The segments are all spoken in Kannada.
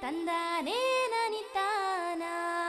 ತಂದಾನೇ ನನಿತಾನ.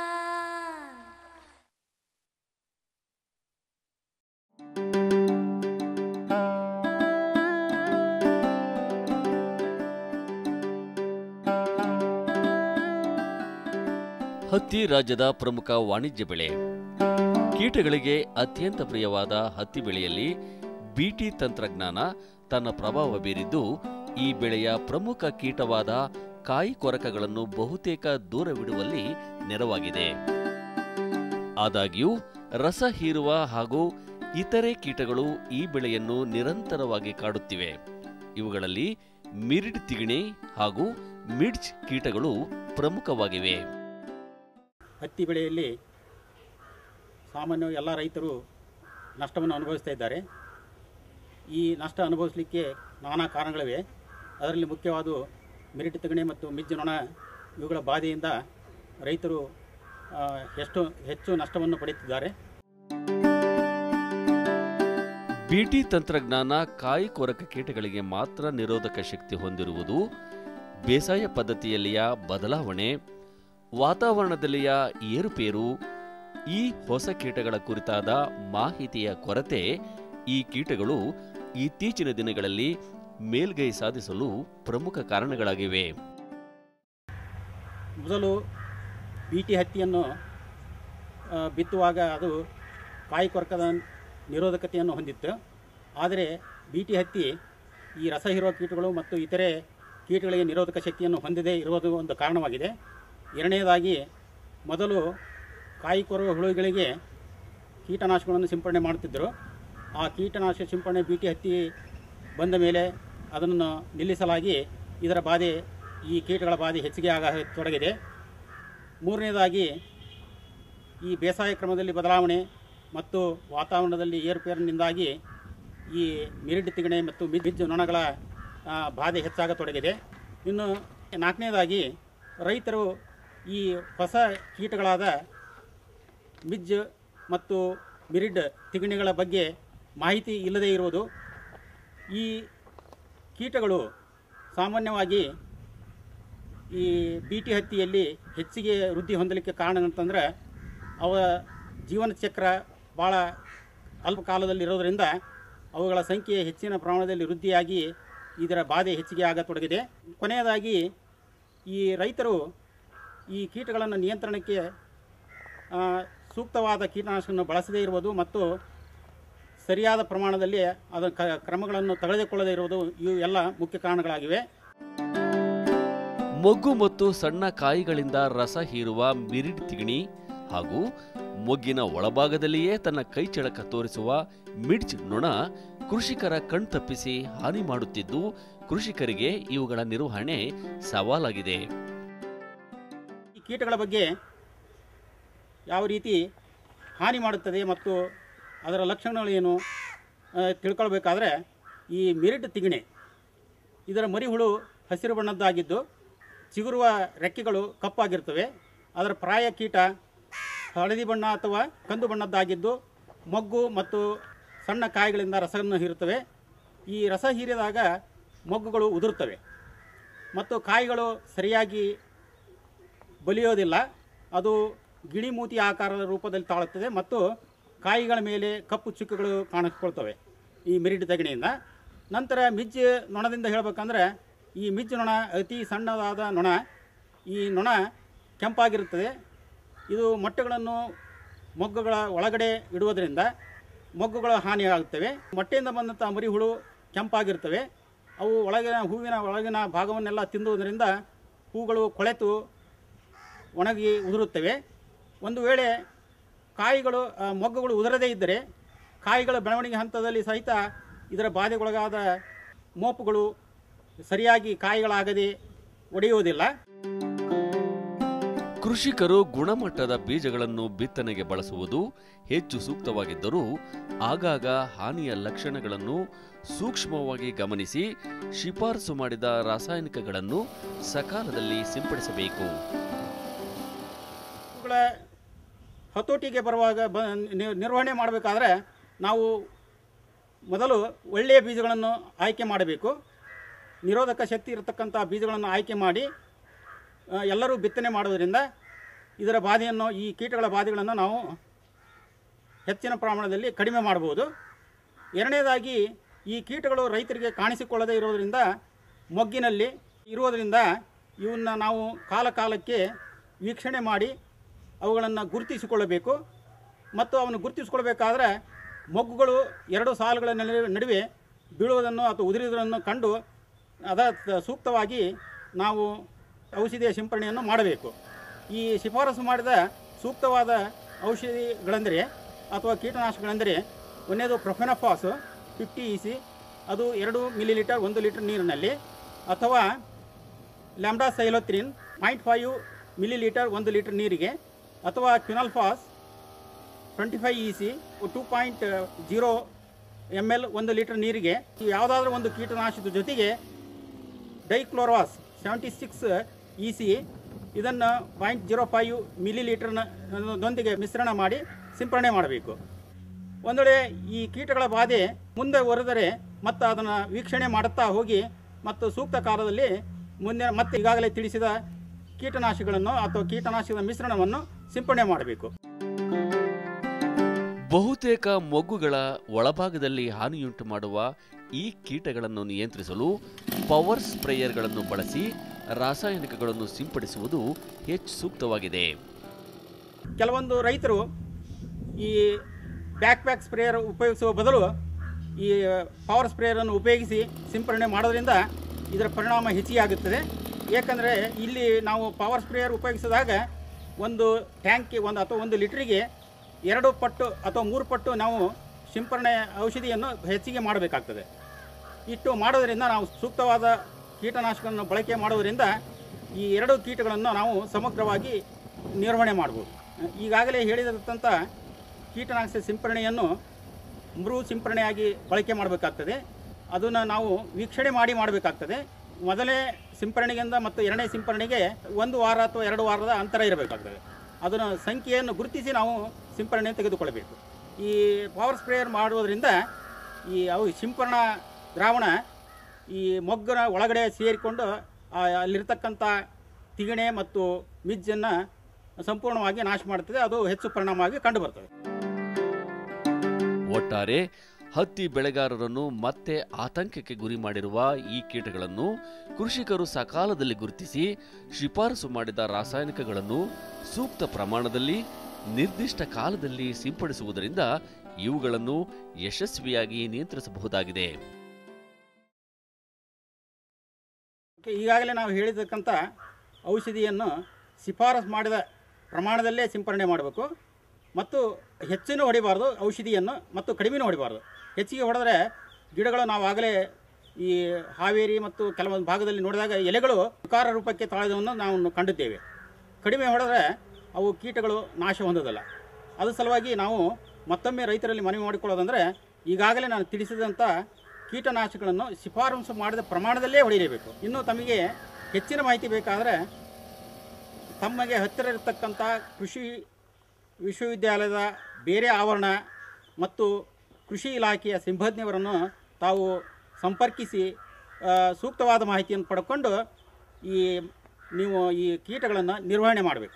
ಹತ್ತಿ ರಾಜ್ಯದ ಪ್ರಮುಖ ವಾಣಿಜ್ಯ ಬೆಳೆ. ಕೀಟಗಳಿಗೆ ಅತ್ಯಂತ ಪ್ರಿಯವಾದ ಹತ್ತಿ ಬೆಳೆಯಲ್ಲಿ ಬಿಟಿ ತಂತ್ರಜ್ಞಾನ ತನ್ನ ಪ್ರಭಾವ ಬೀರಿದ್ದು ಈ ಬೆಳೆಯ ಪ್ರಮುಖ ಕೀಟವಾದ ಕಾಯಿ ಕೊರಕಗಳನ್ನು ಬಹುತೇಕ ದೂರವಿಡುವಲ್ಲಿ ನೆರವಾಗಿದೆ. ಆದಾಗ್ಯೂ ರಸ ಹೀರುವ ಹಾಗೂ ಇತರೆ ಕೀಟಗಳು ಈ ಬೆಳೆಯನ್ನು ನಿರಂತರವಾಗಿ ಕಾಡುತ್ತಿವೆ. ಇವುಗಳಲ್ಲಿ ಮಿರಿಡ್ ತಿಗಣೆ ಹಾಗೂ ಮಿಡ್ಜ್ ಕೀಟಗಳು ಪ್ರಮುಖವಾಗಿವೆ. ಹತ್ತಿ ಬೆಳೆಯಲ್ಲಿ ಸಾಮಾನ್ಯವಾಗಿ ಎಲ್ಲ ರೈತರು ನಷ್ಟವನ್ನು ಅನುಭವಿಸ್ತಾ ಇದ್ದಾರೆ. ಈ ನಷ್ಟ ಅನುಭವಿಸಲಿಕ್ಕೆ ನಾನಾ ಕಾರಣಗಳಿವೆ. ಅದರಲ್ಲಿ ಮುಖ್ಯವಾದ ಮಿರಿಡ್ ತಿಗಣೆ ಮತ್ತು ಮಿಡ್ಜ್ ನೊಣ ಇವುಗಳ ಬಾಧೆಯಿಂದ ರೈತರು ಹೆಚ್ಚು ನಷ್ಟವನ್ನು ಪಡೆಯುತ್ತಿದ್ದಾರೆ. ಬಿಟಿ ತಂತ್ರಜ್ಞಾನ ಕಾಯಿ ಕೊರಕ ಕೀಟಗಳಿಗೆ ಮಾತ್ರ ನಿರೋಧಕ ಶಕ್ತಿ ಹೊಂದಿರುವುದು, ಬೇಸಾಯ ಪದ್ಧತಿಯಲ್ಲಿಯ ಬದಲಾವಣೆ, ವಾತಾವರಣದಲ್ಲಿಯ ಏರುಪೇರು, ಈ ಹೊಸ ಕೀಟಗಳ ಕುರಿತಾದ ಮಾಹಿತಿಯ ಕೊರತೆ ಈ ಕೀಟಗಳು ಇತ್ತೀಚಿನ ದಿನಗಳಲ್ಲಿ ಮೇಲ್ಗೈ ಸಾಧಿಸಲು ಪ್ರಮುಖ ಕಾರಣಗಳಾಗಿವೆ. ಮೊದಲು ಬಿಟಿ ಹತ್ತಿಯನ್ನು ಬಿತ್ತುವಾಗ ಅದು ಕಾಯಿ ಕೊರಕದ ನಿರೋಧಕತೆಯನ್ನು ಹೊಂದಿತ್ತು. ಆದರೆ ಬಿಟಿ ಹತ್ತಿ ಈ ರಸ ಹೀರುವ ಕೀಟಗಳು ಮತ್ತು ಇತರೆ ಕೀಟಗಳಿಗೆ ನಿರೋಧಕ ಶಕ್ತಿಯನ್ನು ಹೊಂದದೇ ಇರುವುದು ಒಂದು ಕಾರಣವಾಗಿದೆ. ಎರಡನೇದಾಗಿ ಮೊದಲು ಕಾಯಿ ಕೊರಕ ಹುಳುಗಳಿಗೆ ಕೀಟನಾಶಕಗಳನ್ನು ಸಿಂಪಡಣೆ ಮಾಡುತ್ತಿದ್ದರು. ಆ ಕೀಟನಾಶಕ ಸಿಂಪಡಣೆ ಬಿಟಿ ಹತ್ತಿ ಬಂದ ಮೇಲೆ ಅದನ್ನು ನಿಲ್ಲಿಸಲಾಗಿ ಇದರ ಬಾಧೆ, ಈ ಕೀಟಗಳ ಬಾಧೆ ಹೆಚ್ಚಿಗೆ ಆಗತೊಡಗಿದೆ. ಮೂರನೇದಾಗಿ ಈ ಬೇಸಾಯ ಕ್ರಮದಲ್ಲಿ ಬದಲಾವಣೆ ಮತ್ತು ವಾತಾವರಣದಲ್ಲಿ ಏರುಪೇರಿನಿಂದಾಗಿ ಈ ಮಿರಿಡ್ ತಿಗಣೆ ಮತ್ತು ಮಿಡ್ಜ್ ನೊಣಗಳ ಬಾಧೆ ಹೆಚ್ಚಾಗತೊಡಗಿದೆ. ಇನ್ನು ನಾಲ್ಕನೇದಾಗಿ ರೈತರು ಈ ಹೊಸ ಕೀಟಗಳಾದ ಮಿಡ್ಜ್ ಮತ್ತು ಮಿರಿಡ್ ತಿಗಣೆಗಳ ಬಗ್ಗೆ ಮಾಹಿತಿ ಇಲ್ಲದೇ ಇರುವುದು. ಈ ಕೀಟಗಳು ಸಾಮಾನ್ಯವಾಗಿ ಈ ಬಿಟಿ ಹತ್ತಿಯಲ್ಲಿ ಹೆಚ್ಚಿಗೆ ವೃದ್ಧಿ ಹೊಂದಲಿಕ್ಕೆ ಕಾರಣ ಅಂತಂದರೆ ಅವ ಜೀವನ ಚಕ್ರ ಭಾಳ ಅಲ್ಪ ಕಾಲದಲ್ಲಿ ಇರೋದರಿಂದ ಅವುಗಳ ಸಂಖ್ಯೆ ಹೆಚ್ಚಿನ ಪ್ರಮಾಣದಲ್ಲಿ ವೃದ್ಧಿಯಾಗಿ ಇದರ ಬಾಧೆ ಹೆಚ್ಚಿಗೆ ಆಗತೊಡಗಿದೆ. ಕೊನೆಯದಾಗಿ ಈ ರೈತರು ಈ ಕೀಟಗಳನ್ನು ನಿಯಂತ್ರಣಕ್ಕೆ ಸೂಕ್ತವಾದ ಕೀಟನಾಶಕವನ್ನು ಬಳಸದೇ ಇರುವುದು ಮತ್ತು ಸರಿಯಾದ ಪ್ರಮಾಣದಲ್ಲಿ ಅದರ ಕ್ರಮಗಳನ್ನು ತೆಗೆದುಕೊಳ್ಳದೇ ಇರುವುದು ಇವು ಎಲ್ಲ ಮುಖ್ಯ ಕಾರಣಗಳಾಗಿವೆ. ಮೊಗ್ಗು ಮತ್ತು ಸಣ್ಣ ಕಾಯಿಗಳಿಂದ ರಸ ಹೀರುವ ಮಿರಿಡ್ ತಿಗಣಿ ಹಾಗೂ ಮೊಗ್ಗಿನ ಒಳಭಾಗದಲ್ಲಿಯೇ ತನ್ನ ಕೈ ಚಳಕ ತೋರಿಸುವ ಮಿಡ್ಜ್ ನೊಣ ಕೃಷಿಕರ ಕಣ್ತಪ್ಪಿಸಿ ಹಾನಿ ಮಾಡುತ್ತಿದ್ದು, ಕೃಷಿಕರಿಗೆ ಇವುಗಳ ನಿರ್ವಹಣೆ ಸವಾಲಾಗಿದೆ. ಈ ಕೀಟಗಳ ಬಗ್ಗೆ ಯಾವ ರೀತಿ ಹಾನಿ ಮಾಡುತ್ತದೆ ಮತ್ತು ಅದರ ಲಕ್ಷಣಗಳು ಏನು ತಿಳ್ಕೊಳ್ಬೇಕಾದ್ರೆ, ಈ ಮಿರಿಡ್ ತಿಗಣೆ ಇದರ ಮರಿಹುಳು ಹಸಿರು ಬಣ್ಣದ್ದಾಗಿದ್ದು ಚಿಗುರುವ ರೆಕ್ಕೆಗಳು ಕಪ್ಪಾಗಿರ್ತವೆ. ಅದರ ಪ್ರಾಯ ಕೀಟ ಹಳದಿ ಬಣ್ಣ ಅಥವಾ ಕಂದು ಬಣ್ಣದ್ದಾಗಿದ್ದು ಮೊಗ್ಗು ಮತ್ತು ಸಣ್ಣ ಕಾಯಿಗಳಿಂದ ರಸವನ್ನು ಹೀರುತ್ತವೆ. ಈ ರಸ ಹೀರಿದಾಗ ಮೊಗ್ಗುಗಳು ಉದುರುತ್ತವೆ ಮತ್ತು ಕಾಯಿಗಳು ಸರಿಯಾಗಿ ಬಲಿಯೋದಿಲ್ಲ. ಅದು ಗಿಣಿಮೂತಿ ಆಕಾರದ ರೂಪದಲ್ಲಿ ತಾಳುತ್ತದೆ ಮತ್ತು ಕಾಯಿಗಳ ಮೇಲೆ ಕಪ್ಪು ಚುಕ್ಕೆಗಳು ಕಾಣಿಸ್ಕೊಳ್ತವೆ ಈ ಮಿರಿಡ್ ತಿಗಣೆಯಿಂದ. ನಂತರ ಮಿಡ್ಜ್ ನೊಣದಿಂದ ಹೇಳಬೇಕಂದ್ರೆ, ಈ ಮಿಡ್ಜ್ ನೊಣ ಅತಿ ಸಣ್ಣದಾದ ನೊಣ. ಈ ನೊಣ ಕೆಂಪಾಗಿರುತ್ತದೆ. ಇದು ಮೊಟ್ಟೆಗಳನ್ನು ಮೊಗ್ಗುಗಳ ಒಳಗಡೆ ಇಡುವುದರಿಂದ ಮೊಗ್ಗುಗಳ ಹಾನಿಯಾಗುತ್ತವೆ. ಮೊಟ್ಟೆಯಿಂದ ಬಂದಂಥ ಮರಿಹುಳು ಕೆಂಪಾಗಿರ್ತವೆ. ಅವು ಹೂವಿನ ಒಳಗಿನ ಭಾಗವನ್ನೆಲ್ಲ ತಿನ್ನುವುದರಿಂದ ಹೂಗಳು ಕೊಳೆತು ಒಣಗಿ ಉದುರುತ್ತವೆ. ಒಂದು ವೇಳೆ ಕಾಯಿಗಳು ಮೊಗ್ಗುಗಳು ಉದುರದೇ ಇದ್ದರೆ ಕಾಯಿಗಳ ಬೆಳವಣಿಗೆ ಹಂತದಲ್ಲಿ ಸಹಿತ ಇದರ ಬಾಧೆಗೊಳಗಾದ ಮೋಪುಗಳು ಸರಿಯಾಗಿ ಕಾಯಿಗಳಾಗದೆ ಒಡೆಯುವುದಿಲ್ಲ. ಕೃಷಿಕರು ಗುಣಮಟ್ಟದ ಬೀಜಗಳನ್ನು ಬಿತ್ತನೆಗೆ ಬಳಸುವುದು ಹೆಚ್ಚು ಸೂಕ್ತವಾಗಿದ್ದರೂ ಆಗಾಗ ಹಾನಿಯ ಲಕ್ಷಣಗಳನ್ನು ಸೂಕ್ಷ್ಮವಾಗಿ ಗಮನಿಸಿ ಶಿಫಾರಸು ಮಾಡಿದ ರಾಸಾಯನಿಕಗಳನ್ನು ಸಕಾಲದಲ್ಲಿ ಸಿಂಪಡಿಸಬೇಕು. ಹತೋಟಿಗೆ ಬರುವಾಗ ನಿರ್ವಹಣೆ ಮಾಡಬೇಕಾದ್ರೆ ನಾವು ಮೊದಲು ಒಳ್ಳೆಯ ಬೀಜಗಳನ್ನು ಆಯ್ಕೆ ಮಾಡಬೇಕು. ನಿರೋಧಕ ಶಕ್ತಿ ಇರತಕ್ಕಂಥ ಬೀಜಗಳನ್ನು ಆಯ್ಕೆ ಮಾಡಿ ಎಲ್ಲರೂ ಬಿತ್ತನೆ ಮಾಡೋದರಿಂದ ಇದರ ಬಾಧೆಯನ್ನು, ಈ ಕೀಟಗಳ ಬಾಧೆಗಳನ್ನು ನಾವು ಹೆಚ್ಚಿನ ಪ್ರಮಾಣದಲ್ಲಿ ಕಡಿಮೆ ಮಾಡ್ಬೋದು. ಎರಡನೇದಾಗಿ ಈ ಕೀಟಗಳು ರೈತರಿಗೆ ಕಾಣಿಸಿಕೊಳ್ಳದೇ ಇರೋದರಿಂದ, ಮೊಗ್ಗಿನಲ್ಲಿ ಇರೋದರಿಂದ ಇವನ್ನ ನಾವು ಕಾಲಕ್ಕೆ ವೀಕ್ಷಣೆ ಮಾಡಿ ಅವುಗಳನ್ನು ಗುರುತಿಸಿಕೊಳ್ಳಬೇಕು. ಮತ್ತು ಅವನ್ನು ಗುರುತಿಸಿಕೊಳ್ಬೇಕಾದ್ರೆ ಮೊಗ್ಗುಗಳು ಎರಡು ಸಾಲುಗಳ ನಡುವೆ ಬೀಳುವುದನ್ನು ಅಥವಾ ಉದುರುವುದನ್ನು ಕಂಡು ಸೂಕ್ತವಾಗಿ ನಾವು ಔಷಧಿಯ ಸಿಂಪರಣೆಯನ್ನು ಮಾಡಬೇಕು. ಈ ಶಿಫಾರಸು ಮಾಡಿದ ಸೂಕ್ತವಾದ ಔಷಧಿಗಳೆಂದರೆ ಅಥವಾ ಕೀಟನಾಶಕಗಳೆಂದರೆ, ಒಂದನೇದು ಪ್ರೊಫೆನಫಾಸ್ 50 EC, ಅದು 2 ಮಿಲಿಲೀಟರ್ 1 ಲೀಟರ್ ನೀರಿನಲ್ಲಿ, ಅಥವಾ ಲ್ಯಾಂಬ್ಡಾಸೈಲೋತ್ರಿನ್ 0.5 ಮಿಲಿಲೀಟರ್ 1 ಲೀಟರ್ ನೀರಿಗೆ, ಅಥವಾ ಕ್ವಿನಾಲ್ಫಾಸ್ 25 EC 2.0 ml 1 ಲೀಟರ್ ನೀರಿಗೆ. ಯಾವುದಾದ್ರೂ ಒಂದು ಕೀಟನಾಶಕದ ಜೊತೆಗೆ ಡೈಕ್ಲೋರಾಸ್ 76 EC ಇದನ್ನು 0.05 ಮಿಲಿಲೀಟರ್ನೊಂದಿಗೆ ಮಿಶ್ರಣ ಮಾಡಿ ಸಿಂಪರಣೆ ಮಾಡಬೇಕು. ಒಂದು ವೇಳೆ ಈ ಕೀಟಗಳ ಬಾಧೆ ಮುಂದೆ ಹೊರದರೆ ಮತ್ತು ಅದನ್ನು ವೀಕ್ಷಣೆ ಮಾಡುತ್ತಾ ಹೋಗಿ ಮತ್ತು ಸೂಕ್ತ ಕಾಲದಲ್ಲಿ ಮುಂದೆ ಮತ್ತೆ ಈಗಾಗಲೇ ತಿಳಿಸಿದ ಕೀಟನಾಶಕಗಳನ್ನು ಅಥವಾ ಕೀಟನಾಶಕದ ಮಿಶ್ರಣವನ್ನು ಸಿಂಪರಣೆ ಮಾಡಬೇಕು. ಬಹುತೇಕ ಮೊಗ್ಗುಗಳ ಒಳಭಾಗದಲ್ಲಿ ಹಾನಿಯುಂಟು ಮಾಡುವ ಈ ಕೀಟಗಳನ್ನು ನಿಯಂತ್ರಿಸಲು ಪವರ್ ಸ್ಪ್ರೇಯರ್ಗಳನ್ನು ಬಳಸಿ ರಾಸಾಯನಿಕಗಳನ್ನು ಸಿಂಪಡಿಸುವುದು ಹೆಚ್ಚು ಸೂಕ್ತವಾಗಿದೆ. ಕೆಲವೊಂದು ರೈತರು ಈ ಬ್ಯಾಕ್ ಸ್ಪ್ರೇಯರ್ ಉಪಯೋಗಿಸುವ ಬದಲು ಈ ಪವರ್ ಸ್ಪ್ರೇಯರನ್ನು ಉಪಯೋಗಿಸಿ ಸಿಂಪರಣೆ ಮಾಡೋದ್ರಿಂದ ಇದರ ಪರಿಣಾಮ ಹೆಚ್ಚಿಗೆ. ಏಕೆಂದರೆ ಇಲ್ಲಿ ನಾವು ಪವರ್ ಸ್ಪ್ರೇಯರ್ ಉಪಯೋಗಿಸಿದಾಗ ಒಂದು ಟ್ಯಾಂಕ್ಗೆ ಒಂದು ಲೀಟ್ರಿಗೆ 2 ಪಟ್ಟು ಅಥವಾ 3 ಪಟ್ಟು ನಾವು ಸಿಂಪರಣೆ ಔಷಧಿಯನ್ನು ಹೆಚ್ಚಿಗೆ ಮಾಡಬೇಕಾಗ್ತದೆ. ಇಷ್ಟು ಮಾಡೋದರಿಂದ ನಾವು ಸೂಕ್ತವಾದ ಕೀಟನಾಶಕವನ್ನು ಬಳಕೆ ಮಾಡೋದರಿಂದ ಈ 2 ಕೀಟಗಳನ್ನು ನಾವು ಸಮಗ್ರವಾಗಿ ನಿರ್ವಹಣೆ ಮಾಡ್ಬೋದು. ಈಗಾಗಲೇ ಹೇಳಿದಂಥ ಕೀಟನಾಶಕ ಸಿಂಪರಣೆಯನ್ನು ಮರು ಸಿಂಪರಣೆಯಾಗಿ ಬಳಕೆ ಮಾಡಬೇಕಾಗ್ತದೆ. ಅದನ್ನು ನಾವು ವೀಕ್ಷಣೆ ಮಾಡಿ ಮಾಡಬೇಕಾಗ್ತದೆ. ಮೊದಲೇ ಸಿಂಪರಣೆಗಿಂತ ಮತ್ತು ಎರಡನೇ ಸಿಂಪರಣೆಗೆ 1 ವಾರ ಅಥವಾ 2 ವಾರದ ಅಂತರ ಇರಬೇಕಾಗ್ತದೆ. ಅದನ್ನು ಸಂಖ್ಯೆಯನ್ನು ಗುರುತಿಸಿ ನಾವು ಸಿಂಪರಣೆ ತೆಗೆದುಕೊಳ್ಳಬೇಕು. ಈ ಪವರ್ ಸ್ಪ್ರೇಯರ್ ಮಾಡುವುದರಿಂದ ಈ ಸಿಂಪರಣಾ ದ್ರಾವಣ ಈ ಮೊಗ್ಗಿನ ಒಳಗಡೆ ಸೇರಿಕೊಂಡು ಅಲ್ಲಿರ್ತಕ್ಕಂಥ ತಿಗಣೆ ಮತ್ತು ಮಿಜ್ಜನ್ನು ಸಂಪೂರ್ಣವಾಗಿ ನಾಶ ಮಾಡುತ್ತದೆ. ಅದು ಹೆಚ್ಚು ಪರಿಣಾಮವಾಗಿ ಕಂಡುಬರ್ತದೆ. ಒಟ್ಟಾರೆ ಹತ್ತಿ ಬೆಳೆಗಾರರನ್ನು ಮತ್ತೆ ಆತಂಕಕ್ಕೆ ಗುರಿ ಮಾಡಿರುವ ಈ ಕೀಟಗಳನ್ನು ಕೃಷಿಕರು ಸಕಾಲದಲ್ಲಿ ಗುರುತಿಸಿ ಶಿಫಾರಸು ಮಾಡಿದ ರಾಸಾಯನಿಕಗಳನ್ನು ಸೂಕ್ತ ಪ್ರಮಾಣದಲ್ಲಿ ನಿರ್ದಿಷ್ಟ ಕಾಲದಲ್ಲಿ ಸಿಂಪಡಿಸುವುದರಿಂದ ಇವುಗಳನ್ನು ಯಶಸ್ವಿಯಾಗಿ ನಿಯಂತ್ರಿಸಬಹುದಾಗಿದೆ. ಈಗಾಗಲೇ ನಾವು ಹೇಳಿರ್ತಕ್ಕಂಥ ಔಷಧಿಯನ್ನು ಶಿಫಾರಸು ಮಾಡಿದ ಪ್ರಮಾಣದಲ್ಲೇ ಸಿಂಪರಣೆ ಮಾಡಬೇಕು ಮತ್ತು ಹೆಚ್ಚಿನ ಹೊಡಿಬಾರ್ದು ಔಷಧಿಯನ್ನು, ಮತ್ತು ಕಡಿಮೆನೂ ಹೊಡಿಬಾರ್ದು. ಹೆಚ್ಚಿಗೆ ಹೊಡೆದ್ರೆ ಗಿಡಗಳು ನಾವು ಆಗಲೇ ಈ ಹಾವೇರಿ ಮತ್ತು ಕೆಲವೊಂದು ಭಾಗದಲ್ಲಿ ನೋಡಿದಾಗ ಎಲೆಗಳು ವಿಕಾರ ರೂಪಕ್ಕೆ ತಾಳೋದನ್ನು ನಾವು ಕಂಡಿದ್ದೇವೆ. ಕಡಿಮೆ ಹೊಡೆದ್ರೆ ಅವು ಕೀಟಗಳು ನಾಶ ಹೊಂದೋದಲ್ಲ. ಅದ್ರ ಸಲುವಾಗಿ ನಾವು ಮತ್ತೊಮ್ಮೆ ರೈತರಲ್ಲಿ ಮನವಿ ಮಾಡಿಕೊಳ್ಳೋದಂದರೆ, ಈಗಾಗಲೇ ನಾನು ತಿಳಿಸಿದಂಥ ಕೀಟನಾಶಕಗಳನ್ನು ಶಿಫಾರಸು ಮಾಡಿದ ಪ್ರಮಾಣದಲ್ಲೇ ಹೊಡೆಯಲೇಬೇಕು. ಇನ್ನು ತಮಗೆ ಹೆಚ್ಚಿನ ಮಾಹಿತಿ ಬೇಕಾದರೆ ತಮಗೆ ಹತ್ತಿರ ಇರತಕ್ಕಂಥ ಕೃಷಿ ವಿಶ್ವವಿದ್ಯಾಲಯದ ಬೇರೆ ಆವರಣ ಮತ್ತು ಕೃಷಿ ಇಲಾಖೆಯ ಸಿಬ್ಬಂದಿಯವರನ್ನು ತಾವು ಸಂಪರ್ಕಿಸಿ ಸೂಕ್ತವಾದ ಮಾಹಿತಿಯನ್ನು ಪಡ್ಕೊಂಡು ನೀವು ಈ ಕೀಟಗಳನ್ನು ನಿರ್ವಹಣೆ ಮಾಡಬೇಕು.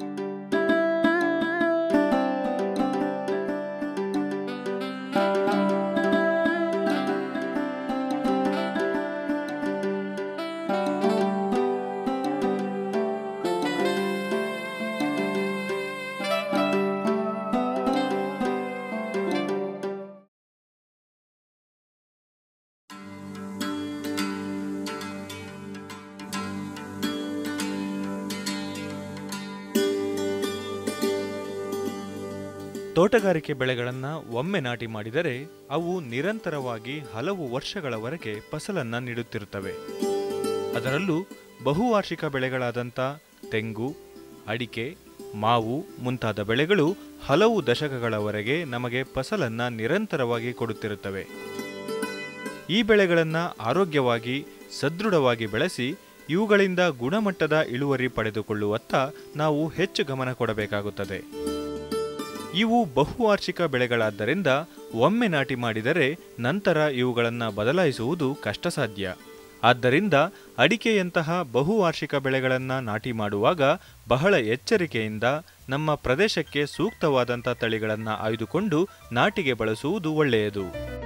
ತೋಟಗಾರಿಕೆ ಬೆಳೆಗಳನ್ನು ಒಮ್ಮೆ ನಾಟಿ ಮಾಡಿದರೆ ಅವು ನಿರಂತರವಾಗಿ ಹಲವು ವರ್ಷಗಳವರೆಗೆ ಫಸಲನ್ನು ನೀಡುತ್ತಿರುತ್ತವೆ. ಅದರಲ್ಲೂ ಬಹುವಾರ್ಷಿಕ ಬೆಳೆಗಳಾದಂಥ ತೆಂಗು, ಅಡಿಕೆ, ಮಾವು ಮುಂತಾದ ಬೆಳೆಗಳು ಹಲವು ದಶಕಗಳವರೆಗೆ ನಮಗೆ ಫಸಲನ್ನು ನಿರಂತರವಾಗಿ ಕೊಡುತ್ತಿರುತ್ತವೆ. ಈ ಬೆಳೆಗಳನ್ನು ಆರೋಗ್ಯವಾಗಿ ಸದೃಢವಾಗಿ ಬೆಳೆಸಿ ಇವುಗಳಿಂದ ಗುಣಮಟ್ಟದ ಇಳುವರಿ ಪಡೆದುಕೊಳ್ಳುವತ್ತ ನಾವು ಹೆಚ್ಚು ಗಮನ ಕೊಡಬೇಕಾಗುತ್ತದೆ. ಇವು ಬಹುವಾರ್ಷಿಕ ಬೆಳೆಗಳಾದ್ದರಿಂದ ಒಮ್ಮೆ ನಾಟಿ ಮಾಡಿದರೆ ನಂತರ ಇವುಗಳನ್ನು ಬದಲಾಯಿಸುವುದು ಕಷ್ಟಸಾಧ್ಯ. ಆದ್ದರಿಂದ ಅಡಿಕೆಯಂತಹ ಬಹುವಾರ್ಷಿಕ ಬೆಳೆಗಳನ್ನು ನಾಟಿ ಮಾಡುವಾಗ ಬಹಳ ಎಚ್ಚರಿಕೆಯಿಂದ ನಮ್ಮ ಪ್ರದೇಶಕ್ಕೆ ಸೂಕ್ತವಾದಂಥ ತಳಿಗಳನ್ನು ಆಯ್ದುಕೊಂಡು ನಾಟಿಗೆ ಬಳಸುವುದು ಒಳ್ಳೆಯದು.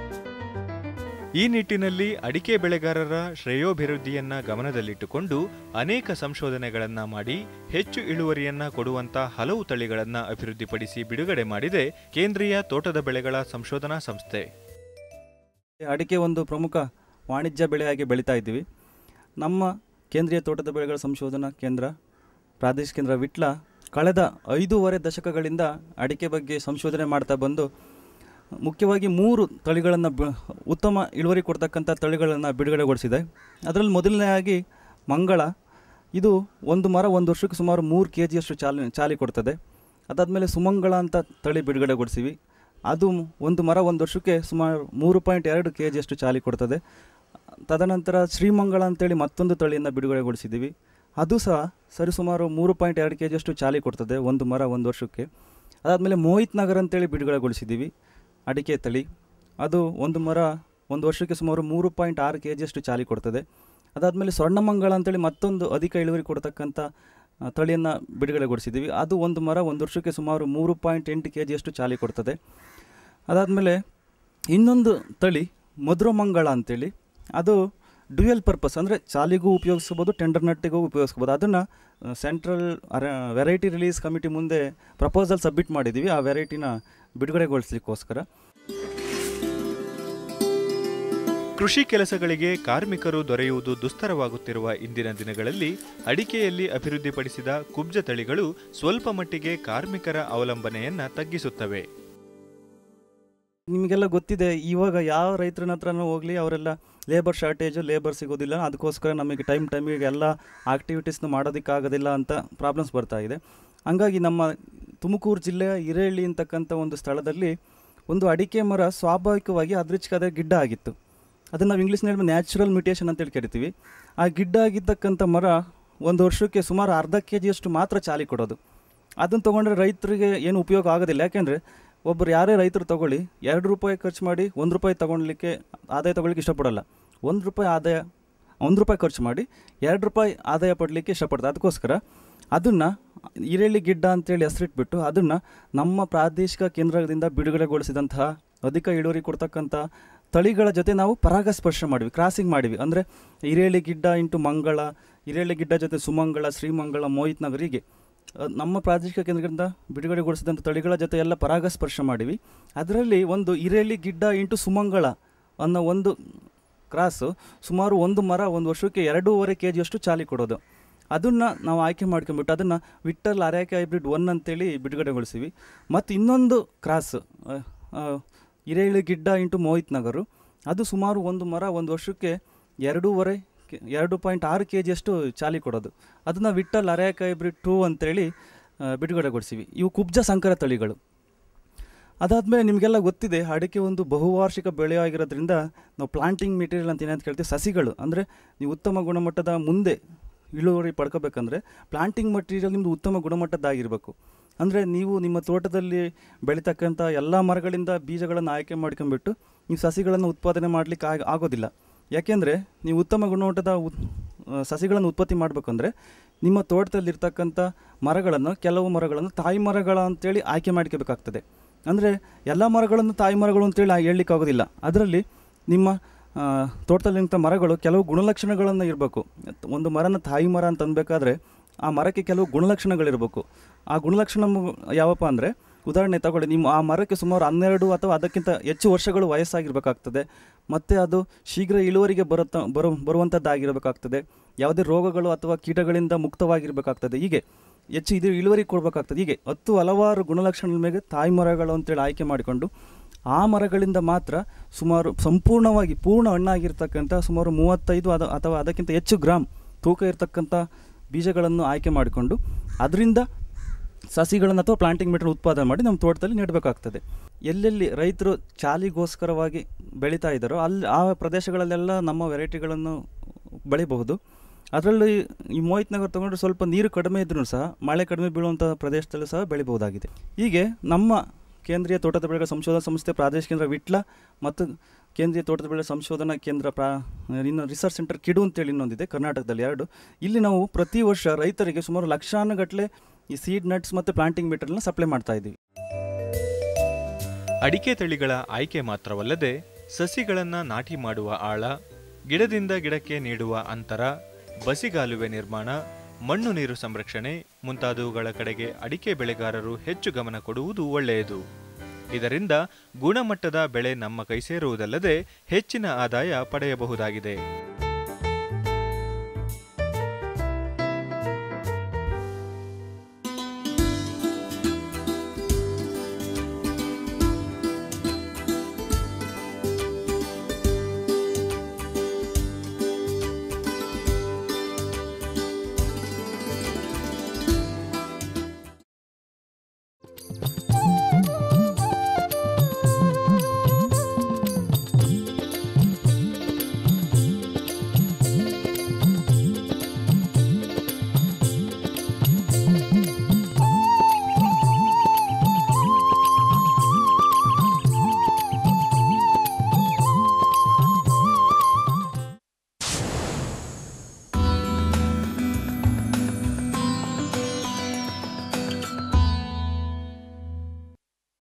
ಈ ನಿಟ್ಟಿನಲ್ಲಿ ಅಡಿಕೆ ಬೆಳೆಗಾರರ ಶ್ರೇಯೋಭಿವೃದ್ಧಿಯನ್ನ ಗಮನದಲ್ಲಿಟ್ಟುಕೊಂಡು ಅನೇಕ ಸಂಶೋಧನೆಗಳನ್ನು ಮಾಡಿ ಹೆಚ್ಚು ಇಳುವರಿಯನ್ನ ಕೊಡುವಂತ ಹಲವು ತಳಿಗಳನ್ನು ಅಭಿವೃದ್ಧಿಪಡಿಸಿ ಬಿಡುಗಡೆ ಮಾಡಿದೆ ಕೇಂದ್ರೀಯ ತೋಟದ ಬೆಳೆಗಳ ಸಂಶೋಧನಾ ಸಂಸ್ಥೆ. ಅಡಿಕೆ ಒಂದು ಪ್ರಮುಖ ವಾಣಿಜ್ಯ ಬೆಳೆಯಾಗಿ ಬೆಳೀತಾ ಇದ್ದೀವಿ. ನಮ್ಮ ಕೇಂದ್ರೀಯ ತೋಟದ ಬೆಳೆಗಳ ಸಂಶೋಧನಾ ಕೇಂದ್ರ ಪ್ರಾದೇಶಿಕ ಕೇಂದ್ರ ವಿಟ್ಲ ಕಳೆದ 5.5 ದಶಕಗಳಿಂದ ಅಡಿಕೆ ಬಗ್ಗೆ ಸಂಶೋಧನೆ ಮಾಡ್ತಾ ಬಂದು ಮುಖ್ಯವಾಗಿ 3 ತಳಿಗಳನ್ನು ಉತ್ತಮ ಇಳುವರಿ ಕೊಡ್ತಕ್ಕಂಥ ತಳಿಗಳನ್ನು ಬಿಡುಗಡೆಗೊಳಿಸಿದೆ. ಅದರಲ್ಲಿ ಮೊದಲನೆಯಾಗಿ ಮಂಗಳ. ಇದು ಒಂದು ಮರ ಒಂದು ವರ್ಷಕ್ಕೆ ಸುಮಾರು 3 kgಯಷ್ಟು ಚಾಲಿ ಕೊಡ್ತದೆ. ಅದಾದಮೇಲೆ ಸುಮಂಗಳ ಅಂತ ತಳಿ ಬಿಡುಗಡೆಗೊಳಿಸಿವಿ. ಅದು ಒಂದು ಮರ ಒಂದು ವರ್ಷಕ್ಕೆ ಸುಮಾರು 3.2 kgಯಷ್ಟು ಚಾಲಿ ಕೊಡ್ತದೆ. ತದನಂತರ ಶ್ರೀಮಂಗಳ ಅಂತೇಳಿ ಮತ್ತೊಂದು ತಳಿಯನ್ನು ಬಿಡುಗಡೆಗೊಳಿಸಿದ್ದೀವಿ. ಅದು ಸಹ ಸರಿಸುಮಾರು 3.2 kgಯಷ್ಟು ಚಾಲಿ ಕೊಡ್ತದೆ ಒಂದು ಮರ ಒಂದು ವರ್ಷಕ್ಕೆ. ಅದಾದಮೇಲೆ ಮೋಹಿತ್ ನಗರ್ ಅಂತೇಳಿ ಬಿಡುಗಡೆಗೊಳಿಸಿದ್ದೀವಿ ಅಡಿಕೆ ತಳಿ. ಅದು ಒಂದು ಮರ ಒಂದು ವರ್ಷಕ್ಕೆ ಸುಮಾರು 3.6 kgಯಷ್ಟು ಚಾಲಿ ಕೊಡ್ತದೆ. ಅದಾದಮೇಲೆ ಸ್ವರ್ಣಮಂಗಳ ಅಂತೇಳಿ ಮತ್ತೊಂದು ಅಧಿಕ ಇಳುವರಿ ಕೊಡ್ತಕ್ಕಂಥ ತಳಿಯನ್ನು ಬಿಡುಗಡೆಗೊಳಿಸಿದ್ದೀವಿ. ಅದು ಒಂದು ಮರ ಒಂದು ವರ್ಷಕ್ಕೆ ಸುಮಾರು 3.8 kgಯಷ್ಟು ಚಾಲಿ ಕೊಡ್ತದೆ. ಅದಾದಮೇಲೆ ಇನ್ನೊಂದು ತಳಿ ಮಧುರಮಂಗಳ ಅಂತೇಳಿ, ಅದು ಡ್ಯುಯಲ್ ಪರ್ಪಸ್, ಅಂದರೆ ಚಾಲಿಗೂ ಉಪಯೋಗಿಸ್ಬೋದು, ಟೆಂಡರ್ ನಟ್ಟಿಗೂ ಉಪಯೋಗಿಸ್ಬೋದು. ಅದನ್ನು ಸೆಂಟ್ರಲ್ ವೆರೈಟಿ ರಿಲೀಸ್ ಕಮಿಟಿ ಮುಂದೆ ಪ್ರಪೋಸಲ್ ಸಬ್ಮಿಟ್ ಮಾಡಿದ್ದೀವಿ ಆ ವೆರೈಟಿನ ಬಿಡುಗಡೆಗೊಳಿಸಲಿಕ್ಕೋಸ್ಕರ. ಕೃಷಿ ಕೆಲಸಗಳಿಗೆ ಕಾರ್ಮಿಕರು ದೊರೆಯುವುದು ದುಸ್ತರವಾಗುತ್ತಿರುವ ಇಂದಿನ ದಿನಗಳಲ್ಲಿ ಅಡಿಕೆಯಲ್ಲಿ ಅಭಿವೃದ್ಧಿಪಡಿಸಿದ ಕುಬ್ಜ ತಳಿಗಳು ಸ್ವಲ್ಪ ಮಟ್ಟಿಗೆ ಕಾರ್ಮಿಕರ ಅವಲಂಬನೆಯನ್ನು ತಗ್ಗಿಸುತ್ತವೆ. ನಿಮಗೆಲ್ಲ ಗೊತ್ತಿದೆ, ಇವಾಗ ಯಾವ ರೈತರನ್ನ ಹತ್ರನೂ ಹೋಗಲಿ ಅವರೆಲ್ಲ ಲೇಬರ್ ಶಾರ್ಟೇಜು, ಲೇಬರ್ ಸಿಗೋದಿಲ್ಲ, ಅದಕ್ಕೋಸ್ಕರ ನಮಗೆ ಟೈಮಿಗೆ ಎಲ್ಲ ಆಕ್ಟಿವಿಟೀಸ್ನ ಮಾಡೋದಕ್ಕಾಗೋದಿಲ್ಲ ಅಂತ ಪ್ರಾಬ್ಲಮ್ಸ್ ಬರ್ತಾ ಇದೆ. ಹಂಗಾಗಿ ನಮ್ಮ ತುಮಕೂರು ಜಿಲ್ಲೆಯ ಹಿರೇಹಳ್ಳಿ ಅಂತಕ್ಕಂಥ ಒಂದು ಸ್ಥಳದಲ್ಲಿ ಒಂದು ಅಡಿಕೆ ಮರ ಸ್ವಾಭಾವಿಕವಾಗಿ ಅದೃಚ್ಛಿಕದ ಗಿಡ್ಡ ಆಗಿತ್ತು. ಅದನ್ನು ನಾವು ಇಂಗ್ಲೀಷ್ನಲ್ಲಿ ನ್ಯಾಚುರಲ್ ಮ್ಯೂಟೇಷನ್ ಅಂತೇಳಿ ಕರಿತೀವಿ. ಆ ಗಿಡ್ಡ ಆಗಿದ್ದಕ್ಕಂಥ ಮರ ಒಂದು ವರ್ಷಕ್ಕೆ ಸುಮಾರು 1/2 kgಯಷ್ಟು ಮಾತ್ರ ಚಾಲಿ ಕೊಡೋದು. ಅದನ್ನು ತೊಗೊಂಡ್ರೆ ರೈತರಿಗೆ ಏನು ಉಪಯೋಗ ಆಗೋದಿಲ್ಲ. ಯಾಕೆಂದರೆ ಒಬ್ಬರು ಯಾರೇ ರೈತರು ತೊಗೊಳ್ಳಿ, 2 ರೂಪಾಯಿ ಖರ್ಚು ಮಾಡಿ 1 ರೂಪಾಯಿ ತೊಗೊಳ್ಲಿಕ್ಕೆ ಆದಾಯ ತೊಗೊಳ್ಳಿಕ್ಕೆ ಇಷ್ಟಪಡೋಲ್ಲ. 1 ರೂಪಾಯಿ ಆದಾಯ 1 ರೂಪಾಯಿ ಖರ್ಚು ಮಾಡಿ 2 ರೂಪಾಯಿ ಆದಾಯ ಪಡಲಿಕ್ಕೆ ಇಷ್ಟಪಡ್ತಾರೆ. ಅದಕ್ಕೋಸ್ಕರ ಅದನ್ನು ಹಿರೇಹಳ್ಳಿ ಗಿಡ್ಡ ಅಂತೇಳಿ ಹೆಸರಿಟ್ಬಿಟ್ಟು ಅದನ್ನು ನಮ್ಮ ಪ್ರಾದೇಶಿಕ ಕೇಂದ್ರದಿಂದ ಬಿಡುಗಡೆಗೊಳಿಸಿದಂತಹ ಅಧಿಕ ಇಳುವರಿ ಕೊಡ್ತಕ್ಕಂಥ ತಳಿಗಳ ಜೊತೆ ನಾವು ಪರಾಗಸ್ಪರ್ಶ ಮಾಡಿವಿ, ಕ್ರಾಸಿಂಗ್ ಮಾಡಿವಿ. ಅಂದರೆ ಹಿರೇಹಳ್ಳಿ ಗಿಡ್ಡ ಇಂಟು ಮಂಗಳ, ಹಿರೇಹಳ್ಳಿ ಗಿಡ್ಡ ಜೊತೆ ಸುಮಂಗಳ, ಶ್ರೀಮಂಗಳ, ಮೋಹಿತ್ ನಗರ್, ಹೀಗೆ ನಮ್ಮ ಪ್ರಾದೇಶಿಕ ಕೇಂದ್ರದಿಂದ ಬಿಡುಗಡೆಗೊಳಿಸಿದಂಥ ತಳಿಗಳ ಜೊತೆ ಎಲ್ಲ ಪರಾಗಸ್ಪರ್ಶ ಮಾಡಿವಿ. ಅದರಲ್ಲಿ ಒಂದು ಹಿರೇಹಳ್ಳಿ ಗಿಡ್ಡ ಇಂಟು ಸುಮಂಗಳ ಅನ್ನೋ ಒಂದು ಕ್ರಾಸು ಸುಮಾರು ಒಂದು ಮರ ಒಂದು ವರ್ಷಕ್ಕೆ 2.5 kgಯಷ್ಟು ಚಾಲಿ ಕೊಡೋದು. ಅದನ್ನು ನಾವು ಆಯ್ಕೆ ಮಾಡ್ಕೊಂಬಿಟ್ಟು ಅದನ್ನು ವಿಠಲ್ ಅರೇಕೆ ಹೈಬ್ರಿಡ್ 1 ಅಂತೇಳಿ ಬಿಡುಗಡೆಗೊಳಿಸಿವಿ. ಮತ್ತು ಇನ್ನೊಂದು ಕ್ರಾಸ್ ಹಿರೇಹಳ್ಳಿ ಗಿಡ್ಡ ಇಂಟು ಮೋಹಿತ್ ನಗರು, ಅದು ಸುಮಾರು ಒಂದು ಮರ ಒಂದು ವರ್ಷಕ್ಕೆ 2.6 kgಯಷ್ಟು ಚಾಲಿ ಕೊಡೋದು. ಅದನ್ನು ವಿಠಲ್ ಅರೇಕೆ ಹೈಬ್ರಿಡ್ 2 ಅಂತೇಳಿ ಬಿಡುಗಡೆಗೊಳಿಸಿವಿ. ಇವು ಕುಬ್ಜ ಸಂಕರ ತಳಿಗಳು. ಅದಾದಮೇಲೆ ನಿಮಗೆಲ್ಲ ಗೊತ್ತಿದೆ, ಅಡಿಕೆ ಒಂದು ಬಹುವಾರ್ಷಿಕ ಬೆಳೆ ಆಗಿರೋದ್ರಿಂದ ನಾವು ಪ್ಲಾಂಟಿಂಗ್ ಮೆಟೀರಿಯಲ್ ಅಂತ ಏನಂತ ಕೇಳ್ತೀವಿ, ಸಸಿಗಳು. ಅಂದರೆ ನೀವು ಉತ್ತಮ ಗುಣಮಟ್ಟದ ಮುಂದೆ ಇಳುವರಿ ಪಡ್ಕೋಬೇಕಂದ್ರೆ ಪ್ಲಾಂಟಿಂಗ್ ಮಟೀರಿಯಲ್ ನಿಮ್ಮದು ಉತ್ತಮ ಗುಣಮಟ್ಟದ್ದಾಗಿರಬೇಕು. ಅಂದರೆ ನೀವು ನಿಮ್ಮ ತೋಟದಲ್ಲಿ ಬೆಳೀತಕ್ಕಂಥ ಎಲ್ಲ ಮರಗಳಿಂದ ಬೀಜಗಳನ್ನು ಆಯ್ಕೆ ಮಾಡ್ಕೊಂಬಿಟ್ಟು ನೀವು ಸಸಿಗಳನ್ನು ಉತ್ಪಾದನೆ ಮಾಡಲಿಕ್ಕೆ ಆಗೋದಿಲ್ಲ. ಯಾಕೆಂದರೆ ನೀವು ಉತ್ತಮ ಗುಣಮಟ್ಟದ ಸಸಿಗಳನ್ನು ಉತ್ಪತ್ತಿ ಮಾಡಬೇಕಂದ್ರೆ ನಿಮ್ಮ ತೋಟದಲ್ಲಿರ್ತಕ್ಕಂಥ ಮರಗಳನ್ನು, ಕೆಲವು ಮರಗಳನ್ನು ತಾಯಿ ಮರಗಳ ಅಂತೇಳಿ ಆಯ್ಕೆ ಮಾಡ್ಕೋಬೇಕಾಗ್ತದೆ. ಅಂದರೆ ಎಲ್ಲ ಮರಗಳನ್ನು ತಾಯಿ ಮರಗಳು ಅಂತೇಳಿ ಹೇಳಲಿಕ್ಕಾಗೋದಿಲ್ಲ. ಅದರಲ್ಲಿ ನಿಮ್ಮ ತೋಟದಲ್ಲಿಂಥ ಮರಗಳು ಕೆಲವು ಗುಣಲಕ್ಷಣಗಳನ್ನು ಇರಬೇಕು. ಒಂದು ಮರನ ತಾಯಿ ಮರ ಅಂತ ಅನ್ಬೇಕಾದ್ರೆ ಆ ಮರಕ್ಕೆ ಕೆಲವು ಗುಣಲಕ್ಷಣಗಳಿರಬೇಕು. ಆ ಗುಣಲಕ್ಷಣ ಯಾವಪ್ಪ ಅಂದರೆ, ಉದಾಹರಣೆ ತಗೊಳ್ಳಿ, ನಿಮ್ಮ ಆ ಮರಕ್ಕೆ ಸುಮಾರು 12 ಅಥವಾ ಅದಕ್ಕಿಂತ ಹೆಚ್ಚು ವರ್ಷಗಳು ವಯಸ್ಸಾಗಿರಬೇಕಾಗ್ತದೆ. ಮತ್ತು ಅದು ಶೀಘ್ರ ಇಳುವರಿಗೆ ಬರುವಂಥದ್ದಾಗಿರಬೇಕಾಗ್ತದೆ. ಯಾವುದೇ ರೋಗಗಳು ಅಥವಾ ಕೀಟಗಳಿಂದ ಮುಕ್ತವಾಗಿರಬೇಕಾಗ್ತದೆ. ಹೀಗೆ ಹೆಚ್ಚು ಇದು ಇಳುವರಿ ಕೊಡಬೇಕಾಗ್ತದೆ. ಹೀಗೆ 10 ಹಲವಾರು ಗುಣಲಕ್ಷಣಗಳ ಮೇಲೆ ತಾಯಿ ಮರಗಳು ಅಂತೇಳಿ ಆಯ್ಕೆ ಮಾಡಿಕೊಂಡು ಆ ಮರಗಳಿಂದ ಮಾತ್ರ ಸುಮಾರು ಸಂಪೂರ್ಣವಾಗಿ ಪೂರ್ಣ ಹಣ್ಣಾಗಿರ್ತಕ್ಕಂಥ ಸುಮಾರು 35 ಅಥವಾ ಅದಕ್ಕಿಂತ ಹೆಚ್ಚು ಗ್ರಾಮ್ ತೂಕ ಇರತಕ್ಕಂಥ ಬೀಜಗಳನ್ನು ಆಯ್ಕೆ ಮಾಡಿಕೊಂಡು ಅದರಿಂದ ಸಸಿಗಳನ್ನು ಅಥವಾ ಪ್ಲಾಂಟಿಂಗ್ ಮೆಟೀರಿಯಲ್ ಉತ್ಪಾದನೆ ಮಾಡಿ ನಮ್ಮ ತೋಟದಲ್ಲಿ ನೆಡಬೇಕಾಗ್ತದೆ. ಎಲ್ಲೆಲ್ಲಿ ರೈತರು ಚಾಲಿಗೋಸ್ಕರವಾಗಿ ಬೆಳೀತಾ ಇದ್ದಾರೋ ಅಲ್ಲಿ ಆ ಪ್ರದೇಶಗಳಲ್ಲೆಲ್ಲ ನಮ್ಮ ವೆರೈಟಿಗಳನ್ನು ಬೆಳಿಬಹುದು. ಅದರಲ್ಲಿ ಈ ಮೋಹಿತ್ ನಗರ್ ತೊಗೊಂಡ್ರೆ ಸ್ವಲ್ಪ ನೀರು ಕಡಿಮೆ ಇದ್ರೂ ಸಹ, ಮಳೆ ಕಡಿಮೆ ಬೀಳುವಂಥ ಪ್ರದೇಶದಲ್ಲೂ ಸಹ ಬೆಳಿಬಹುದಾಗಿದೆ. ಹೀಗೆ ನಮ್ಮ ಕೇಂದ್ರೀಯ ತೋಟದ ಬೆಳೆಗಳ ಸಂಶೋಧನಾ ಸಂಸ್ಥೆ ಪ್ರಾದೇಶಿಕ ಕೇಂದ್ರ ವಿಟ್ಲ ಮತ್ತು ಕೇಂದ್ರೀಯ ತೋಟದ ಬೆಳೆ ಸಂಶೋಧನಾ ಕೇಂದ್ರ ಇನ್ನು ರಿಸರ್ಚ್ ಸೆಂಟರ್ ಕಿಡು ಅಂತೇಳಿ ಇನ್ನೊಂದಿದೆ ಕರ್ನಾಟಕದಲ್ಲಿ 2. ಇಲ್ಲಿ ನಾವು ಪ್ರತಿ ವರ್ಷ ರೈತರಿಗೆ ಸುಮಾರು ಲಕ್ಷಾನುಗಟ್ಟಲೆ ಈ ಸೀಡ್ ನಟ್ಸ್ ಮತ್ತು ಪ್ಲಾಂಟಿಂಗ್ ಮೆಟೀರಿಯಲ್ನ ಸಪ್ಲೈ ಮಾಡ್ತಾ ಇದ್ದೀವಿ. ಅಡಿಕೆ ತಳಿಗಳ ಆಯ್ಕೆ ಮಾತ್ರವಲ್ಲದೆ ಸಸಿಗಳನ್ನು ನಾಟಿ ಮಾಡುವ ಆಳ, ಗಿಡದಿಂದ ಗಿಡಕ್ಕೆ ನೀಡುವ ಅಂತರ, ಬಸಿಗಾಲುವೆ ನಿರ್ಮಾಣ, ಮಣ್ಣು ನೀರು ಸಂರಕ್ಷಣೆ ಮುಂತಾದವುಗಳ ಕಡೆಗೆ ಅಡಿಕೆ ಬೆಳೆಗಾರರು ಹೆಚ್ಚು ಗಮನ ಕೊಡುವುದು ಒಳ್ಳೆಯದು. ಇದರಿಂದ ಗುಣಮಟ್ಟದ ಬೆಳೆ ನಮ್ಮ ಕೈ ಸೇರುವುದಲ್ಲದೆ ಹೆಚ್ಚಿನ ಆದಾಯ ಪಡೆಯಬಹುದಾಗಿದೆ.